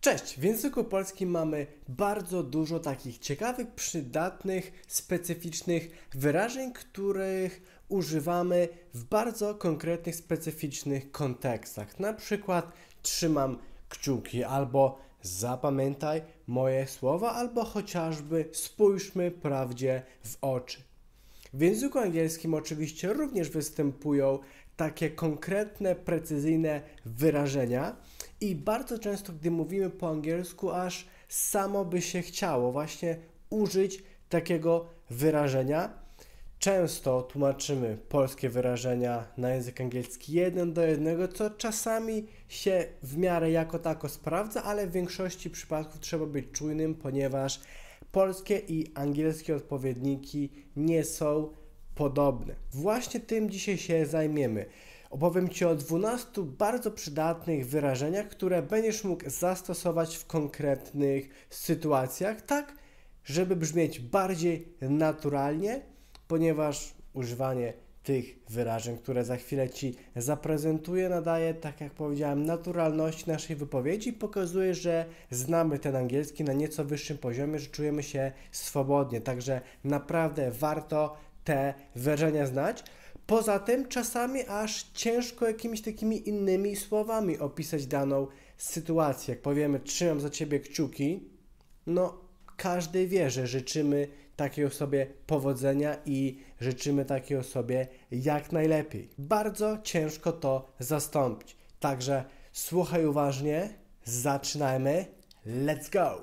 Cześć! W języku polskim mamy bardzo dużo takich ciekawych, przydatnych, specyficznych wyrażeń, których używamy w bardzo konkretnych, specyficznych kontekstach. Na przykład trzymam kciuki, albo zapamiętaj moje słowa, albo chociażby spójrzmy prawdzie w oczy. W języku angielskim oczywiście również występują takie konkretne, precyzyjne wyrażenia i bardzo często, gdy mówimy po angielsku, aż samo by się chciało właśnie użyć takiego wyrażenia. Często tłumaczymy polskie wyrażenia na język angielski 1:1, co czasami się w miarę jako tako sprawdza, ale w większości przypadków trzeba być czujnym, ponieważ polskie i angielskie odpowiedniki nie są podobne. Właśnie tym dzisiaj się zajmiemy. Opowiem Ci o 12 bardzo przydatnych wyrażeniach, które będziesz mógł zastosować w konkretnych sytuacjach, tak żeby brzmieć bardziej naturalnie, ponieważ używanie tych wyrażeń, które za chwilę Ci zaprezentuję, nadaje, tak jak powiedziałem, naturalności naszej wypowiedzi i pokazuje, że znamy ten angielski na nieco wyższym poziomie, że czujemy się swobodnie, także naprawdę warto te wyrażenia znać. Poza tym czasami aż ciężko jakimiś takimi innymi słowami opisać daną sytuację. Jak powiemy, trzymam za Ciebie kciuki, no każdy wie, że życzymy takiej osobie powodzenia i życzymy takiej osobie jak najlepiej. Bardzo ciężko to zastąpić. Także słuchaj uważnie, zaczynajmy, let's go!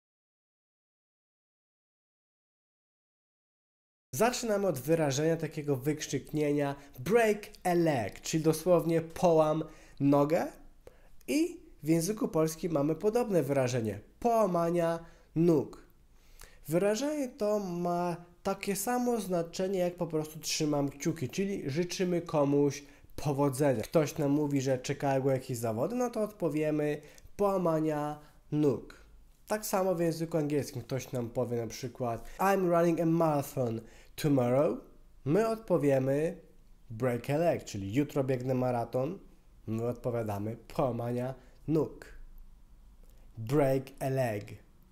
Zaczynamy od wyrażenia takiego wykrzyknienia break a leg, czyli dosłownie połam nogę i w języku polskim mamy podobne wyrażenie połamania nóg. Wyrażenie to ma takie samo znaczenie jak po prostu trzymam kciuki, czyli życzymy komuś powodzenia. Ktoś nam mówi, że czekają go jakieś zawody, no to odpowiemy połamania nóg. Tak samo w języku angielskim ktoś nam powie na przykład I'm running a marathon tomorrow. My odpowiemy break a leg, czyli jutro biegnę maraton. My odpowiadamy połamania nóg. Break a leg.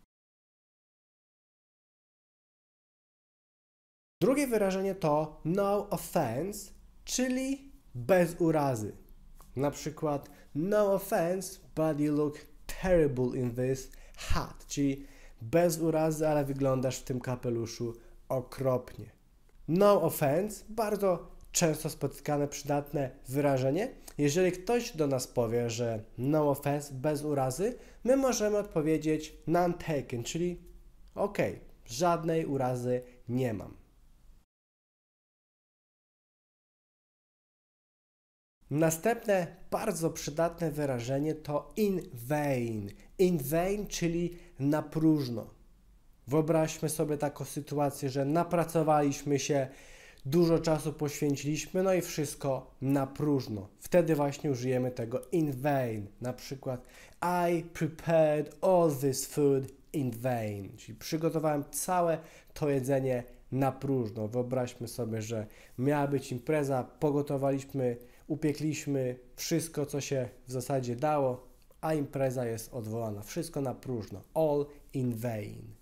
Drugie wyrażenie to no offense, czyli bez urazy. Na przykład no offense, but you look terrible in this hat, czyli bez urazy, ale wyglądasz w tym kapeluszu okropnie. No offense, bardzo często spotykane, przydatne wyrażenie. Jeżeli ktoś do nas powie, że no offense, bez urazy, my możemy odpowiedzieć none taken, czyli ok, żadnej urazy nie mam. Następne bardzo przydatne wyrażenie to in vain. In vain, czyli na próżno. Wyobraźmy sobie taką sytuację, że napracowaliśmy się, dużo czasu poświęciliśmy, no i wszystko na próżno. Wtedy właśnie użyjemy tego in vain. Na przykład I prepared all this food in vain, czyli przygotowałem całe to jedzenie na próżno. Wyobraźmy sobie, że miała być impreza, pogotowaliśmy, upiekliśmy wszystko, co się w zasadzie dało, a impreza jest odwołana. Wszystko na próżno. All in vain.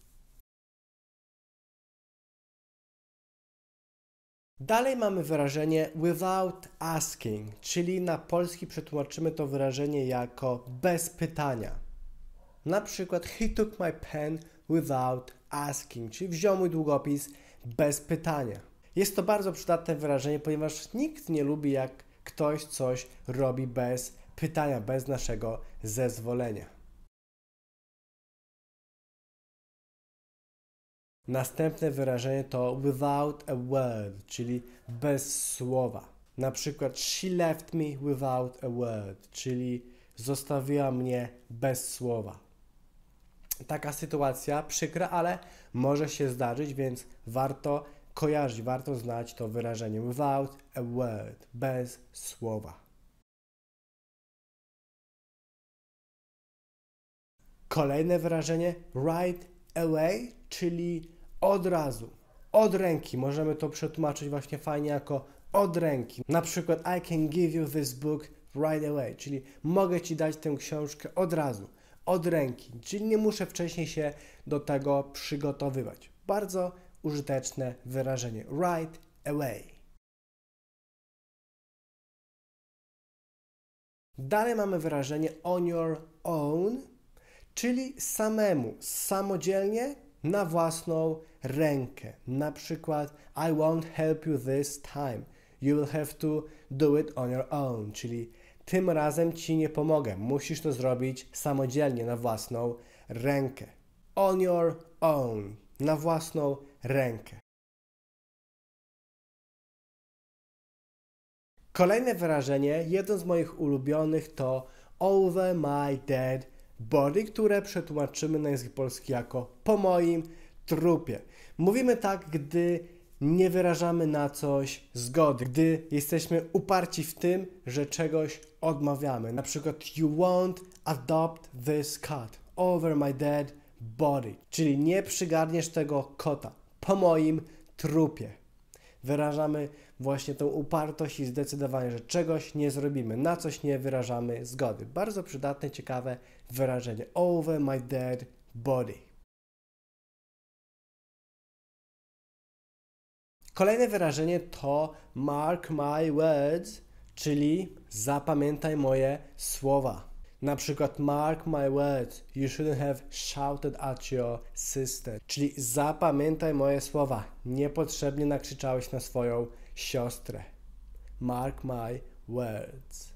Dalej mamy wyrażenie without asking, czyli na polski przetłumaczymy to wyrażenie jako bez pytania. Na przykład he took my pen without asking, czyli wziął mój długopis bez pytania. Jest to bardzo przydatne wyrażenie, ponieważ nikt nie lubi, jak ktoś coś robi bez pytania, bez naszego zezwolenia. Następne wyrażenie to without a word, czyli bez słowa. Na przykład she left me without a word, czyli zostawiła mnie bez słowa. Taka sytuacja przykra, ale może się zdarzyć, więc warto kojarzyć, warto znać to wyrażenie without a word, bez słowa. Kolejne wyrażenie right away, czyli od razu, od ręki. Możemy to przetłumaczyć właśnie fajnie jako od ręki. Na przykład I can give you this book right away, czyli mogę Ci dać tę książkę od razu. od ręki, czyli nie muszę wcześniej się do tego przygotowywać. Bardzo użyteczne wyrażenie. Right away. Dalej mamy wyrażenie on your own, czyli samemu, samodzielnie, na własną rękę. Na przykład I won't help you this time. You will have to do it on your own, czyli tym razem Ci nie pomogę. Musisz to zrobić samodzielnie, na własną rękę. On your own, na własną rękę. Kolejne wyrażenie, jedno z moich ulubionych, to over my dead body, które przetłumaczymy na język polski jako po moim trupie. Mówimy tak, gdy nie wyrażamy na coś zgody, gdy jesteśmy uparci w tym, że czegoś odmawiamy. Na przykład you won't adopt this cat over my dead body, czyli nie przygarniesz tego kota po moim trupie. Wyrażamy właśnie tą upartość i zdecydowanie, że czegoś nie zrobimy, na coś nie wyrażamy zgody. Bardzo przydatne, ciekawe wyrażenie. Over my dead body. Kolejne wyrażenie to mark my words, czyli zapamiętaj moje słowa. Na przykład mark my words, you shouldn't have shouted at your sister. Czyli zapamiętaj moje słowa, niepotrzebnie nakrzyczałeś na swoją siostrę. Mark my words.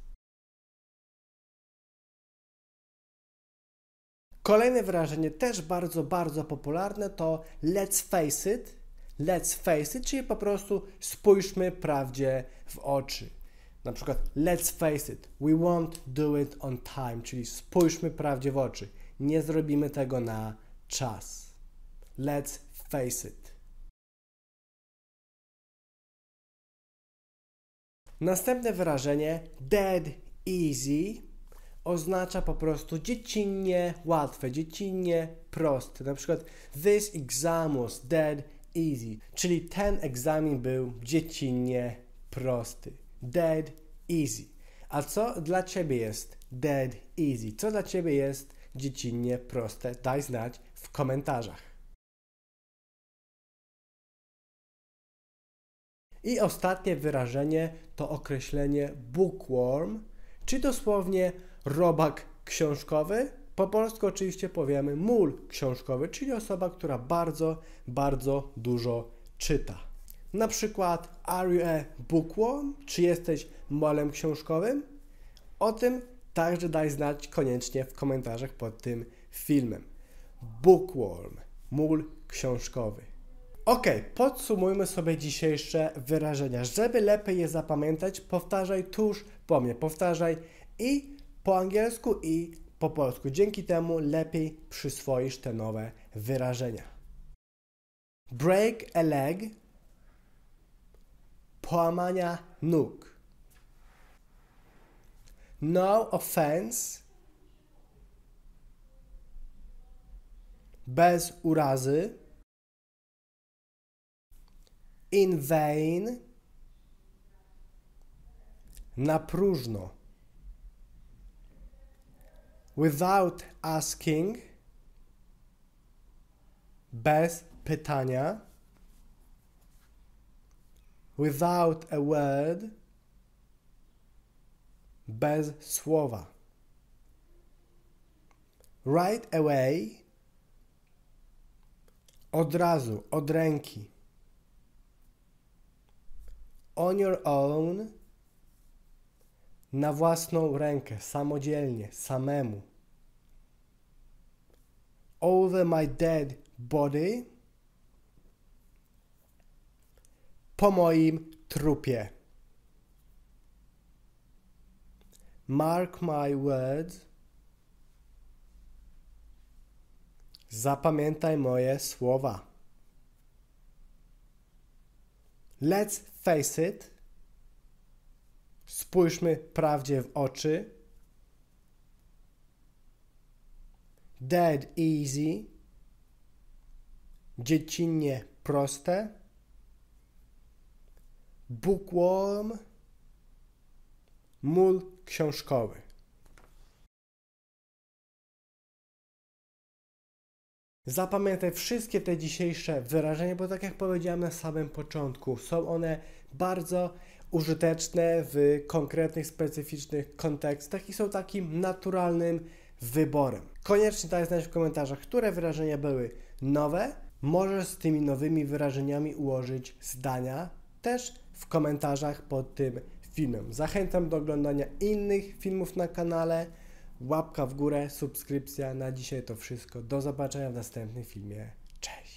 Kolejne wyrażenie, też bardzo popularne, to let's face it. Let's face it, czyli po prostu spójrzmy prawdzie w oczy. Na przykład let's face it, we won't do it on time, czyli spójrzmy prawdzie w oczy. Nie zrobimy tego na czas. Let's face it. Następne wyrażenie dead easy oznacza po prostu dziecinnie łatwe, dziecinnie proste. Na przykład this exam was dead easy, czyli ten egzamin był dziecinnie prosty. Dead easy. A co dla Ciebie jest dead easy? Co dla Ciebie jest dziecinnie proste? Daj znać w komentarzach. I ostatnie wyrażenie to określenie bookworm, czy dosłownie robak książkowy. Po polsku oczywiście powiemy mól książkowy, czyli osoba, która bardzo dużo czyta. Na przykład are you a bookworm? Czy jesteś molem książkowym? O tym także daj znać koniecznie w komentarzach pod tym filmem. Bookworm, mól książkowy. Ok, podsumujmy sobie dzisiejsze wyrażenia. Żeby lepiej je zapamiętać, powtarzaj tuż po mnie. Powtarzaj i po angielsku, i po polsku. Dzięki temu lepiej przyswoisz te nowe wyrażenia. Break a leg, połamania nóg. No offense, bez urazy. In vain, na próżno. Without asking, bez pytania. Without a word, bez słowa. Right away, od razu, od ręki. On your own, na własną rękę, samodzielnie, samemu. Over my dead body, po moim trupie. Mark my words, zapamiętaj moje słowa. Let's face it, spójrzmy prawdzie w oczy. Dead easy, dziecinnie proste. Bookworm, mól książkowy. Zapamiętaj wszystkie te dzisiejsze wyrażenia, bo tak jak powiedziałem na samym początku, są one bardzo użyteczne w konkretnych, specyficznych kontekstach i są takim naturalnym wyborem. Koniecznie daj znać w komentarzach, które wyrażenia były nowe. Możesz z tymi nowymi wyrażeniami ułożyć zdania też w komentarzach pod tym filmem. Zachęcam do oglądania innych filmów na kanale. Łapka w górę, subskrypcja. Na dzisiaj to wszystko. Do zobaczenia w następnym filmie. Cześć!